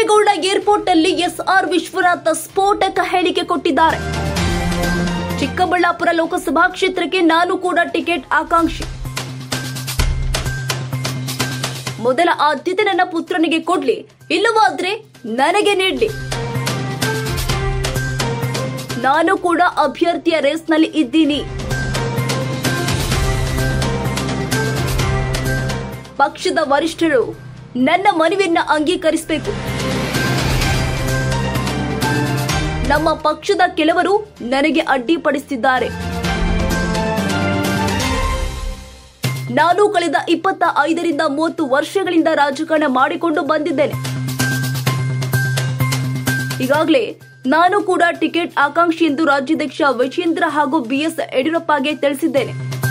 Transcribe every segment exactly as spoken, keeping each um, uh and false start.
Kempegowda airport ನಲ್ಲಿ SR Vishwanath ಸ್ಫೋಟಕ ಹೇಳಿಕೆ ಕೊಟ್ಟಿದ್ದಾರೆ. ಚಿಕ್ಕಬಳ್ಳಾಪುರ ಲೋಕಸಭಾ ಕ್ಷೇತ್ರಕ್ಕೆ ನಾನು ಕೂಡ ಟಿಕೆಟ್ ಆಕಾಂಕ್ಷಿ. ಮೊದಲ ಆದ್ಯತೆ ನನ್ನ ಪುತ್ರನಿಗೆ ಕೊಡ್ಲಿ, ಇಲ್ಲವಾದ್ರೆ ನನಗೆ ನೀಡ್ಲಿ. ನಾನು ಕೂಡ ಅಭ್ಯರ್ಥಿಯ ರೇಸ್ನಲ್ಲಿ ಇದ್ದೀನಿ. ಪಕ್ಷದ ವರಿಷ್ಠರು ನನ್ನ ಮನವಿಯನ್ನ ಅಂಗೀಕರಿಸಬೇಕು. ನಮ್ಮ ಪಕ್ಷದ ಕೆಲವರು ನನಗೆ ಅಡ್ಡಿಪಡಿಸುತ್ತಿದ್ದಾರೆ. ನಾನು ಕಳೆದ ಇಪ್ಪತ್ತ ಐದರಿಂದ ಮೂವತ್ತು ವರ್ಷಗಳಿಂದ ರಾಜಕಾರಣ ಮಾಡಿಕೊಂಡು ಬಂದಿದ್ದೇನೆ. ಈಗಾಗಲೇ ನಾನು ಕೂಡ ಟಿಕೆಟ್ ಆಕಾಂಕ್ಷಿ ಎಂದು ರಾಜ್ಯಾಧ್ಯಕ್ಷ ವಿಜೇಂದ್ರ ಹಾಗೂ ಬಿಎಸ್ ಯಡಿಯೂರಪ್ಪಗೆ ತಿಳಿಸಿದ್ದೇನೆ.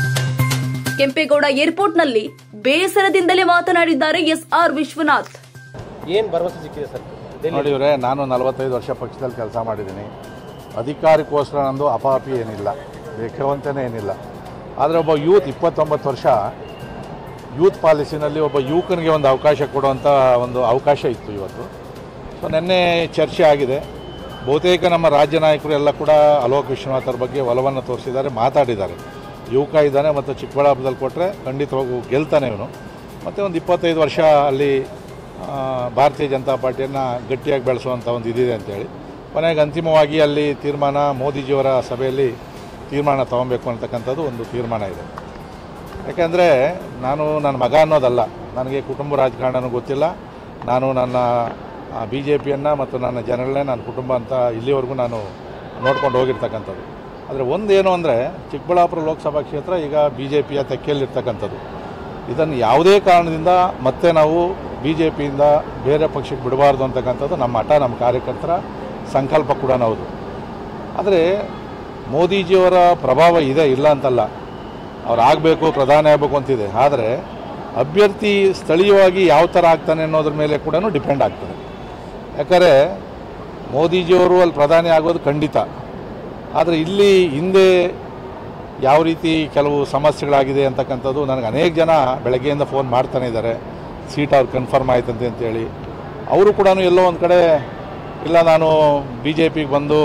ಕೆಂಪೇಗೌಡ ಏರ್ಪೋರ್ಟ್ನಲ್ಲಿ ಬೇಸರದಿಂದಲೇ ಮಾತನಾಡಿದ್ದಾರೆ ಎಸ್ಆರ್ ವಿಶ್ವನಾಥ್. ಏನು ಭರವಸೆ ಸಿಕ್ಕಿದೆ ಸರ್? ನೋಡಿವ್ರೆ, ನಾನು ನಲವತ್ತೈದು ವರ್ಷ ಪಕ್ಷದಲ್ಲಿ ಕೆಲಸ ಮಾಡಿದ್ದೀನಿ. ಅಧಿಕಾರಕ್ಕೋಸ್ಕರ ನಂದು ಅಪಾಪಿ ಏನಿಲ್ಲ, ಬೇಕಾವಂತನೇ ಏನಿಲ್ಲ. ಆದರೆ ಒಬ್ಬ ಯೂತ್ ಇಪ್ಪತ್ತೊಂಬತ್ತು ವರ್ಷ ಯೂತ್ ಪಾಲಿಸಿನಲ್ಲಿ ಒಬ್ಬ ಯುವಕನಿಗೆ ಒಂದು ಅವಕಾಶ ಕೊಡುವಂಥ ಒಂದು ಅವಕಾಶ ಇತ್ತು ಇವತ್ತು. ಸೊ ನಿನ್ನೆ ಚರ್ಚೆ ಆಗಿದೆ. ಬಹುತೇಕ ನಮ್ಮ ರಾಜ್ಯ ನಾಯಕರು ಎಲ್ಲ ಕೂಡ ಅಲೋಕ್ ವಿಶ್ವನಾಥ್ ಅವ್ರ ಬಗ್ಗೆ ಒಲವನ್ನು ತೋರಿಸಿದ್ದಾರೆ, ಮಾತಾಡಿದ್ದಾರೆ. ಯುವಕ ಇದ್ದಾನೆ ಮತ್ತು ಚಿಕ್ಕಬಳ್ಳಾಪುರದಲ್ಲಿ ಕೊಟ್ಟರೆ ಖಂಡಿತವಾಗೂ ಗೆಲ್ತಾನೆ ಇವನು. ಮತ್ತು ಒಂದು ಇಪ್ಪತ್ತೈದು ವರ್ಷ ಅಲ್ಲಿ ಭಾರತೀಯ ಜನತಾ ಪಾರ್ಟಿಯನ್ನು ಗಟ್ಟಿಯಾಗಿ ಬೆಳೆಸುವಂಥ ಒಂದು ಇದಿದೆ ಅಂತೇಳಿ ಕೊನೆಗೆ ಅಂತಿಮವಾಗಿ ಅಲ್ಲಿ ತೀರ್ಮಾನ ಮೋದಿಜಿಯವರ ಸಭೆಯಲ್ಲಿ ತೀರ್ಮಾನ ತೊಗೊಬೇಕು ಅಂತಕ್ಕಂಥದ್ದು ಒಂದು ತೀರ್ಮಾನ ಇದೆ. ಯಾಕೆಂದರೆ ನಾನು ನನ್ನ ಮಗ ಅನ್ನೋದಲ್ಲ, ನನಗೆ ಕುಟುಂಬ ರಾಜಕಾರಣನೂ ಗೊತ್ತಿಲ್ಲ. ನಾನು ನನ್ನ ಬಿ ಜೆ ಪಿಯನ್ನು ಮತ್ತು ನನ್ನ ಜನಗಳನ್ನೇ ನನ್ನ ಕುಟುಂಬ ಅಂತ ಇಲ್ಲಿವರೆಗೂ ನಾನು ನೋಡ್ಕೊಂಡು ಹೋಗಿರ್ತಕ್ಕಂಥದ್ದು. ಆದರೆ ಒಂದೇನು ಅಂದರೆ ಚಿಕ್ಕಬಳ್ಳಾಪುರ ಲೋಕಸಭಾ ಕ್ಷೇತ್ರ ಈಗ ಬಿ ಜೆ ಪಿಯ ತೆಕ್ಕೆಯಲ್ಲಿರ್ತಕ್ಕಂಥದ್ದು. ಇದನ್ನು ಯಾವುದೇ ಕಾರಣದಿಂದ ಮತ್ತೆ ನಾವು ಬಿ ಜೆ ಪಿಯಿಂದ ಬೇರೆ ಪಕ್ಷಕ್ಕೆ ಬಿಡಬಾರ್ದು ಅಂತಕ್ಕಂಥದ್ದು ನಮ್ಮ ಹಠ, ನಮ್ಮ ಕಾರ್ಯಕರ್ತರ ಸಂಕಲ್ಪ ಕೂಡ ಹೌದು. ಆದರೆ ಮೋದಿಜಿಯವರ ಪ್ರಭಾವ ಇದೆ, ಇಲ್ಲ ಅಂತಲ್ಲ, ಅವ್ರು ಆಗಬೇಕು, ಪ್ರಧಾನಿ ಆಗಬೇಕು ಅಂತಿದೆ. ಆದರೆ ಅಭ್ಯರ್ಥಿ ಸ್ಥಳೀಯವಾಗಿ ಯಾವ ಥರ ಆಗ್ತಾನೆ ಅನ್ನೋದ್ರ ಮೇಲೆ ಕೂಡ ಡಿಪೆಂಡ್ ಆಗ್ತದೆ. ಯಾಕಂದರೆ ಮೋದಿಜಿಯವರು ಅಲ್ಲಿ ಪ್ರಧಾನಿ ಆಗೋದು ಖಂಡಿತ. ಆದರೆ ಇಲ್ಲಿ ಹಿಂದೆ ಯಾವ ರೀತಿ ಕೆಲವು ಸಮಸ್ಯೆಗಳಾಗಿದೆ ಅಂತಕ್ಕಂಥದ್ದು ನನಗೆ ಅನೇಕ ಜನ ಬೆಳಗ್ಗೆಯಿಂದ ಫೋನ್ ಮಾಡ್ತಾನೆ ಇದ್ದಾರೆ. ಸೀಟ್ ಅವ್ರು ಕನ್ಫರ್ಮ್ ಆಯ್ತಂತೆ ಅಂತೇಳಿ. ಅವರು ಕೂಡ ಎಲ್ಲೋ ಒಂದು ಕಡೆ ಇಲ್ಲ, ನಾನು ಬಿ ಜೆ ಪಿಗೆ ಬಂದು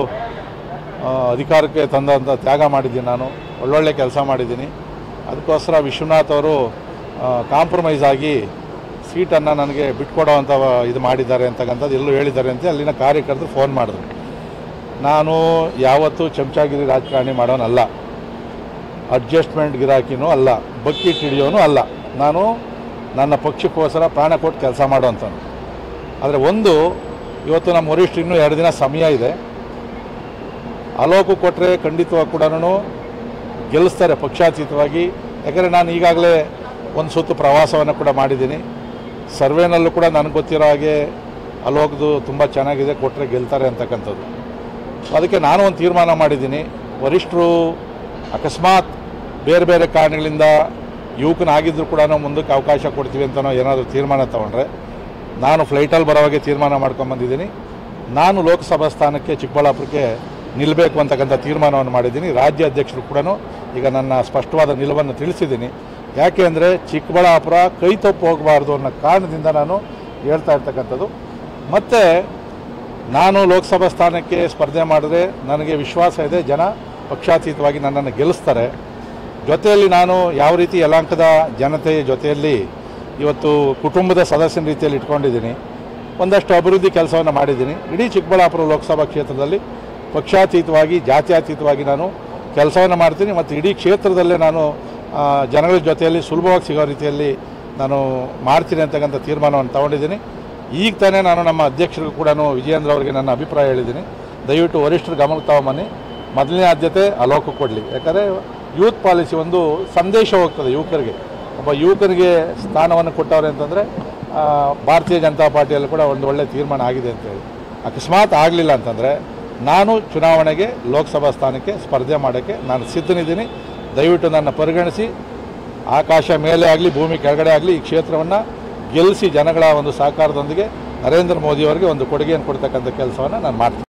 ಅಧಿಕಾರಕ್ಕೆ ತಂದಂಥ ತ್ಯಾಗ ಮಾಡಿದ್ದೀನಿ, ನಾನು ಒಳ್ಳೊಳ್ಳೆ ಕೆಲಸ ಮಾಡಿದ್ದೀನಿ, ಅದಕ್ಕೋಸ್ಕರ ವಿಶ್ವನಾಥ್ ಅವರು ಕಾಂಪ್ರಮೈಸ್ ಆಗಿ ಸೀಟನ್ನು ನನಗೆ ಬಿಟ್ಕೊಡೋವಂಥ ಇದು ಮಾಡಿದ್ದಾರೆ ಅಂತಕ್ಕಂಥದ್ದು ಎಲ್ಲೂ ಹೇಳಿದ್ದಾರೆ ಅಂತ ಅಲ್ಲಿನ ಕಾರ್ಯಕರ್ತರು ಫೋನ್ ಮಾಡಿದ್ರು. ನಾನು ಯಾವತ್ತೂ ಚಮಚಾಗಿರಿ ರಾಜಕಾರಣಿ ಮಾಡೋನಲ್ಲ, ಅಡ್ಜಸ್ಟ್ಮೆಂಟ್ ಗಿರಾಕಿನೂ ಅಲ್ಲ, ಬಕ್ಕಿಟ್ ಹಿಡಿಯೋನು ಅಲ್ಲ. ನಾನು ನನ್ನ ಪಕ್ಷಕ್ಕೋಸ್ಕರ ಪ್ರಾಣ ಕೊಟ್ಟು ಕೆಲಸ ಮಾಡೋವಂಥನು. ಆದರೆ ಒಂದು ಇವತ್ತು ನಮ್ಮ ವರಿಷ್ಠರು ಇನ್ನೂ ಎರಡು ದಿನ ಸಮಯ ಇದೆ. ಅಲೋಕು ಕೊಟ್ಟರೆ ಖಂಡಿತವಾಗಿ ಕೂಡ ಗೆಲ್ಲಿಸ್ತಾರೆ ಪಕ್ಷಾತೀತವಾಗಿ. ಯಾಕಂದರೆ ನಾನು ಈಗಾಗಲೇ ಒಂದು ಸುತ್ತು ಪ್ರವಾಸವನ್ನು ಕೂಡ ಮಾಡಿದ್ದೀನಿ. ಸರ್ವೇನಲ್ಲೂ ಕೂಡ ನನಗೆ ಗೊತ್ತಿರೋ ಹಾಗೆ ಅಲೋಕ್ದು ತುಂಬ ಚೆನ್ನಾಗಿದೆ, ಕೊಟ್ಟರೆ ಗೆಲ್ತಾರೆ ಅಂತಕ್ಕಂಥದ್ದು. ಅದಕ್ಕೆ ನಾನು ಒಂದು ತೀರ್ಮಾನ ಮಾಡಿದ್ದೀನಿ. ವರಿಷ್ಠರು ಅಕಸ್ಮಾತ್ ಬೇರೆ ಬೇರೆ ಕಾರಣಗಳಿಂದ ಯುವಕನಾಗಿದ್ದರೂ ಕೂಡ ಮುಂದಕ್ಕೆ ಅವಕಾಶ ಕೊಡ್ತೀವಿ ಅಂತ ಏನಾದರೂ ತೀರ್ಮಾನ ತೊಗೊಂಡ್ರೆ ನಾನು ಫ್ಲೈಟಲ್ಲಿ ಬರೋವಾಗೆ ತೀರ್ಮಾನ ಮಾಡ್ಕೊಂಬಂದಿದ್ದೀನಿ. ನಾನು ಲೋಕಸಭಾ ಸ್ಥಾನಕ್ಕೆ ಚಿಕ್ಕಬಳ್ಳಾಪುರಕ್ಕೆ ನಿಲ್ಲಬೇಕು ಅಂತಕ್ಕಂಥ ತೀರ್ಮಾನವನ್ನು ಮಾಡಿದ್ದೀನಿ. ರಾಜ್ಯ ಅಧ್ಯಕ್ಷರು ಕೂಡ ಈಗ ನನ್ನ ಸ್ಪಷ್ಟವಾದ ನಿಲುವನ್ನು ತಿಳಿಸಿದ್ದೀನಿ. ಯಾಕೆ ಅಂದರೆ ಚಿಕ್ಕಬಳ್ಳಾಪುರ ಕೈ ತಪ್ಪು ಹೋಗಬಾರ್ದು ಅನ್ನೋ ಕಾರಣದಿಂದ ನಾನು ಹೇಳ್ತಾ ಇರ್ತಕ್ಕಂಥದ್ದು. ಮತ್ತು ನಾನು ಲೋಕಸಭಾ ಸ್ಥಾನಕ್ಕೆ ಸ್ಪರ್ಧೆ ಮಾಡಿದ್ರೆ ನನಗೆ ವಿಶ್ವಾಸ ಇದೆ, ಜನ ಪಕ್ಷಾತೀತವಾಗಿ ನನ್ನನ್ನು ಗೆಲ್ಲಿಸ್ತಾರೆ. ಜೊತೆಯಲ್ಲಿ ನಾನು ಯಾವ ರೀತಿ ಯಲಾಂಕದ ಜನತೆಯ ಜೊತೆಯಲ್ಲಿ ಇವತ್ತು ಕುಟುಂಬದ ಸದಸ್ಯನ ರೀತಿಯಲ್ಲಿ ಇಟ್ಕೊಂಡಿದ್ದೀನಿ. ಒಂದಷ್ಟು ಅಭಿವೃದ್ಧಿ ಕೆಲಸವನ್ನು ಮಾಡಿದ್ದೀನಿ. ಇಡೀ ಚಿಕ್ಕಬಳ್ಳಾಪುರ ಲೋಕಸಭಾ ಕ್ಷೇತ್ರದಲ್ಲಿ ಪಕ್ಷಾತೀತವಾಗಿ ಜಾತ್ಯತೀತವಾಗಿ ನಾನು ಕೆಲಸವನ್ನು ಮಾಡ್ತೀನಿ. ಮತ್ತು ಇಡೀ ಕ್ಷೇತ್ರದಲ್ಲೇ ನಾನು ಜನಗಳ ಜೊತೆಯಲ್ಲಿ ಸುಲಭವಾಗಿ ಸಿಗೋ ರೀತಿಯಲ್ಲಿ ನಾನು ಮಾಡ್ತೀನಿ ಅಂತಕ್ಕಂಥ ತೀರ್ಮಾನವನ್ನು ತಗೊಂಡಿದ್ದೀನಿ. ಈಗ ತಾನೇ ನಾನು ನಮ್ಮ ಅಧ್ಯಕ್ಷರಿಗೂ ಕೂಡ ವಿಜೇಂದ್ರ ಅವರಿಗೆ ನನ್ನ ಅಭಿಪ್ರಾಯ ಹೇಳಿದ್ದೀನಿ. ದಯವಿಟ್ಟು ವರಿಷ್ಠರ ಗಮನಕ್ಕೆ ತಗೊಂಬನ್ನಿ, ಮೊದಲನೇ ಆದ್ಯತೆ ಅಲೋಕ ಕೊಡಲಿ. ಯಾಕಂದರೆ ಯೂತ್ ಪಾಲಿಸಿ ಒಂದು ಸಂದೇಶ ಹೋಗ್ತದೆ ಯುವಕರಿಗೆ. ಒಬ್ಬ ಯುವಕನಿಗೆ ಸ್ಥಾನವನ್ನು ಕೊಟ್ಟವ್ರೆ ಅಂತಂದರೆ ಭಾರತೀಯ ಜನತಾ ಪಾರ್ಟಿಯಲ್ಲಿ ಕೂಡ ಒಂದು ಒಳ್ಳೆಯ ತೀರ್ಮಾನ ಆಗಿದೆ ಅಂತೇಳಿ. ಅಕಸ್ಮಾತ್ ಆಗಲಿಲ್ಲ ಅಂತಂದರೆ ನಾನು ಚುನಾವಣೆಗೆ ಲೋಕಸಭಾ ಸ್ಥಾನಕ್ಕೆ ಸ್ಪರ್ಧೆ ಮಾಡೋಕ್ಕೆ ನಾನು ಸಿದ್ಧನಿದ್ದೀನಿ. ದಯವಿಟ್ಟು ನನ್ನ ಪರಿಗಣಿಸಿ, ಆಕಾಶ ಮೇಲೆ ಆಗಲಿ ಭೂಮಿ ಕೆಳಗಡೆ ಆಗಲಿ ಈ ಕ್ಷೇತ್ರವನ್ನು ಗೆಲ್ಲಿಸಿ ಜನಗಳ ಒಂದು ಸಹಕಾರದೊಂದಿಗೆ ನರೇಂದ್ರ ಮೋದಿಯವರಿಗೆ ಒಂದು ಕೊಡುಗೆಯನ್ನು ಕೊಡ್ತಕ್ಕಂಥ ಕೆಲಸವನ್ನು ನಾನು ಮಾಡ್ತೀನಿ.